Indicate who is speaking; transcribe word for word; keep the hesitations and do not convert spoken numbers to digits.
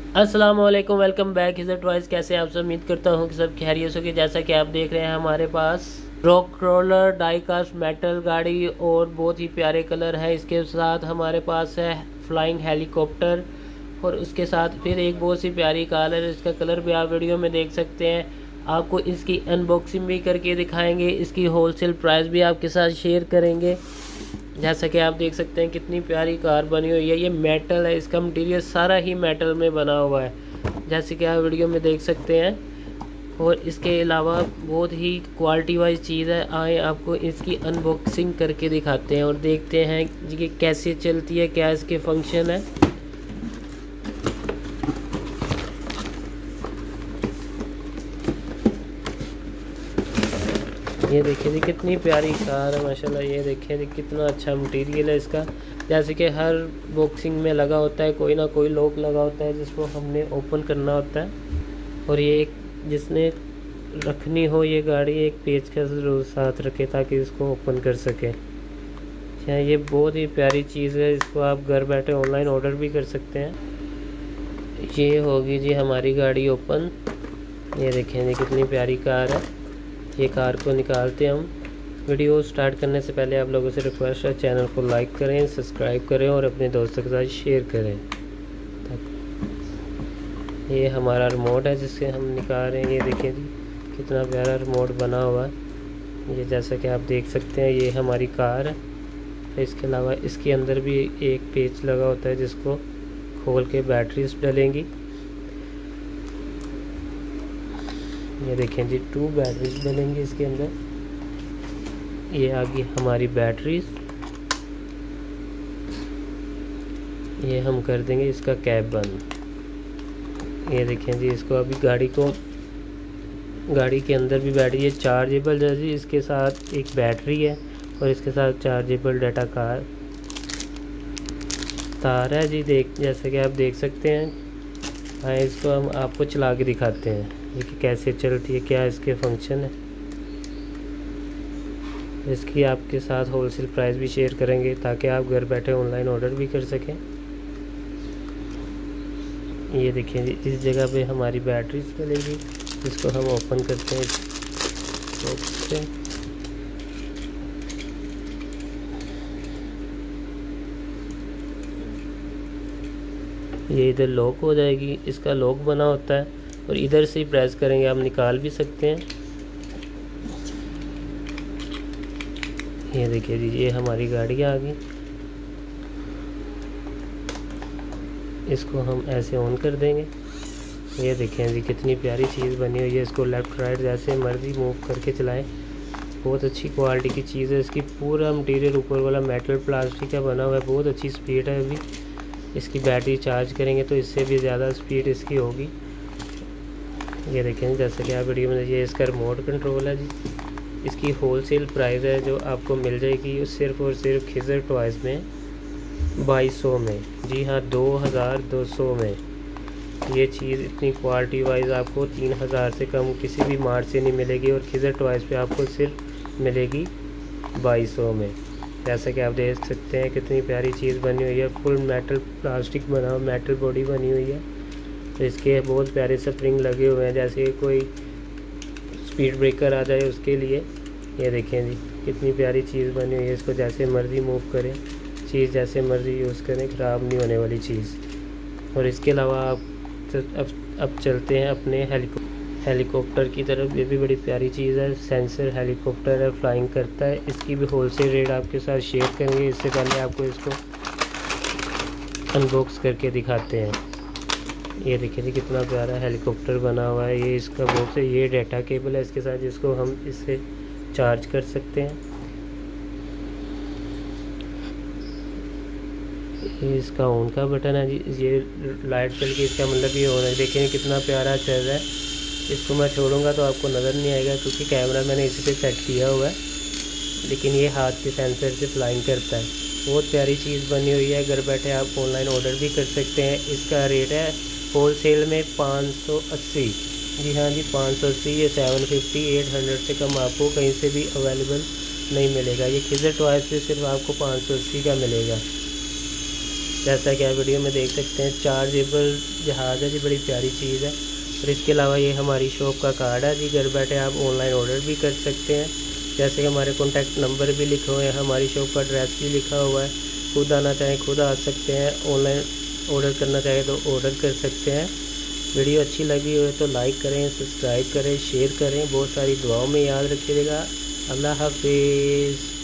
Speaker 1: अस्सलाम वालेकुम, welcome back is toys. कैसे आप सब? उम्मीद करता हूँ कि सब खैरियत होगी। जैसा कि आप देख रहे हैं हमारे पास rock roller die cast metal गाड़ी और बहुत ही प्यारे कलर है। इसके साथ हमारे पास है फ्लाइंग हेलीकॉप्टर और उसके साथ फिर एक बहुत सी प्यारी कार है। इसका कलर भी आप वीडियो में देख सकते हैं। आपको इसकी अनबॉक्सिंग भी करके दिखाएंगे, इसकी होलसेल प्राइस भी आपके साथ शेयर करेंगे। जैसा कि आप देख सकते हैं कितनी प्यारी कार बनी हुई है। ये मेटल है, इसका मटेरियल सारा ही मेटल में बना हुआ है, जैसे कि आप वीडियो में देख सकते हैं। और इसके अलावा बहुत ही क्वालिटी वाइज चीज़ है। आए आपको इसकी अनबॉक्सिंग करके दिखाते हैं और देखते हैं कि कैसे चलती है, क्या इसके फंक्शन है। ये देखिए जी कितनी प्यारी कार है माशाल्लाह। ये देखिए जी कितना अच्छा मटेरियल है इसका। जैसे कि हर बॉक्सिंग में लगा होता है कोई ना कोई लॉक लगा होता है जिसको हमने ओपन करना होता है। और ये एक जिसने रखनी हो ये गाड़ी एक पेचकस जरूर साथ रखे ताकि इसको ओपन कर सके। अच्छा, ये बहुत ही प्यारी चीज़ है। इसको आप घर बैठे ऑनलाइन ऑर्डर भी कर सकते हैं। ये होगी जी हमारी गाड़ी ओपन। ये देखें जी कितनी प्यारी कार है। ये कार को निकालते हैं हम। वीडियो स्टार्ट करने से पहले आप लोगों से रिक्वेस्ट है, चैनल को लाइक करें, सब्सक्राइब करें और अपने दोस्तों के साथ शेयर करें। ये हमारा रिमोट है जिससे हम निकाल रहे हैं। ये देखिए जी कितना प्यारा रिमोट बना हुआ है। ये जैसा कि आप देख सकते हैं ये हमारी कार है। इसके अलावा इसके अंदर भी एक पेच लगा होता है जिसको खोल के बैटरीज डलेंगी। ये देखें जी टू बैटरीज डलेंगी इसके अंदर। ये आ गई हमारी बैटरीज। ये हम कर देंगे इसका कैप बंद। ये देखें जी इसको अभी गाड़ी को गाड़ी के अंदर भी बैटरी है चार्जेबल है जी। इसके साथ एक बैटरी है और इसके साथ चार्जेबल डाटा कार तार है जी। देख जैसे कि आप देख सकते हैं। हाँ, इसको हम आपको चला के दिखाते हैं ये कि कैसे चलती है, क्या इसके फंक्शन है। इसकी आपके साथ होलसेल प्राइस भी शेयर करेंगे ताकि आप घर बैठे ऑनलाइन ऑर्डर भी कर सकें। ये देखिए जी इस जगह पे हमारी बैटरी चलेगी। इसको हम ओपन करते हैं बॉक्स से। ये इधर लॉक हो जाएगी, इसका लॉक बना होता है और इधर से ही प्रेस करेंगे आप निकाल भी सकते हैं। ये देखिए जी ये हमारी गाड़ी आ गई। इसको हम ऐसे ऑन कर देंगे। ये देखें जी कितनी प्यारी चीज़ बनी हुई है। इसको लेफ़्ट राइट जैसे मर्जी मूव करके चलाएं। बहुत अच्छी क्वालिटी की चीज़ है। इसकी पूरा मटेरियल ऊपर वाला मेटल प्लास्टिक का बना हुआ है। बहुत अच्छी स्पीड है। अभी इसकी बैटरी चार्ज करेंगे तो इससे भी ज़्यादा स्पीड इसकी होगी। ये देखें जैसे कि आप वीडियो में ये इसका रिमोट कंट्रोल है जी। इसकी होलसेल प्राइस है जो आपको मिल जाएगी सिर्फ़ और सिर्फ खिजर टॉयज़ में बाईस सौ में। जी हाँ, दो हज़ार दो सौ में। ये चीज़ इतनी क्वालिटी वाइज आपको तीन हज़ार से कम किसी भी मार्ट से नहीं मिलेगी और खिजर टॉयज़ पे आपको सिर्फ मिलेगी बाईस सौ में। जैसा कि आप देख सकते हैं कितनी प्यारी चीज़ बनी हुई है। फुल मेटल प्लास्टिक बना हुआ, मेटल बॉडी बनी हुई है। तो इसके बहुत प्यारे स्प्रिंग लगे हुए हैं जैसे कोई स्पीड ब्रेकर आ जाए उसके लिए। ये देखें जी कितनी प्यारी चीज़ बनी हुई है। इसको जैसे मर्ज़ी मूव करें, चीज़ जैसे मर्ज़ी यूज़ करें, ख़राब नहीं होने वाली चीज़। और इसके अलावा आप अब अब चलते हैं अपने हेलीकॉप्टर हेलीकॉप्टर की तरफ। ये भी बड़ी प्यारी चीज़ है। सेंसर हेलीकॉप्टर है, फ्लाइंग करता है। इसकी भी होलसेल रेट आपके साथ शेयर करेंगे। इससे पहले आपको इसको अनबॉक्स करके दिखाते हैं। ये देखिए जी कितना प्यारा हेलीकॉप्टर बना हुआ है। ये इसका बॉक्स है। ये डाटा केबल है इसके साथ जिसको हम इससे चार्ज कर सकते हैं। ये इसका ऑन का बटन है जी। ये लाइट चल के इसका मतलब ये ऑन है। देखें कितना प्यारा चल रहा है। इसको मैं छोड़ूंगा तो आपको नज़र नहीं आएगा क्योंकि कैमरा मैंने इसी पे सेट किया हुआ है, लेकिन ये हाथ के सेंसर से फ्लाइंग करता है। बहुत प्यारी चीज़ बनी हुई है। घर बैठे आप ऑनलाइन ऑर्डर भी कर सकते हैं। इसका रेट है होलसेल में पाँच सौ अस्सी। जी हाँ जी पाँच सौ अस्सी। ये सेवन फिफ्टी एट हंड्रेड से कम आपको कहीं से भी अवेलेबल नहीं मिलेगा। ये खिजर टॉयज़ से सिर्फ आपको पाँच सौ अस्सी का मिलेगा। जैसा कि आप वीडियो में देख सकते हैं, चार्जेबल जहाज़ है जी, बड़ी प्यारी चीज़ है। और इसके अलावा ये हमारी शॉप का कार्ड है जी, घर बैठे आप ऑनलाइन ऑर्डर भी कर सकते हैं। जैसे कि हमारे कॉन्टैक्ट नंबर भी लिखे हुए हैं, हमारी शॉप का एड्रेस भी लिखा हुआ है। खुद आना चाहें खुद आ सकते हैं, ऑनलाइन ऑर्डर करना चाहें तो ऑर्डर कर सकते हैं। वीडियो अच्छी लगी हो तो लाइक करें, सब्सक्राइब करें, शेयर करें। बहुत सारी दुआओं में याद रखिएगा। अल्लाह हाफिज़।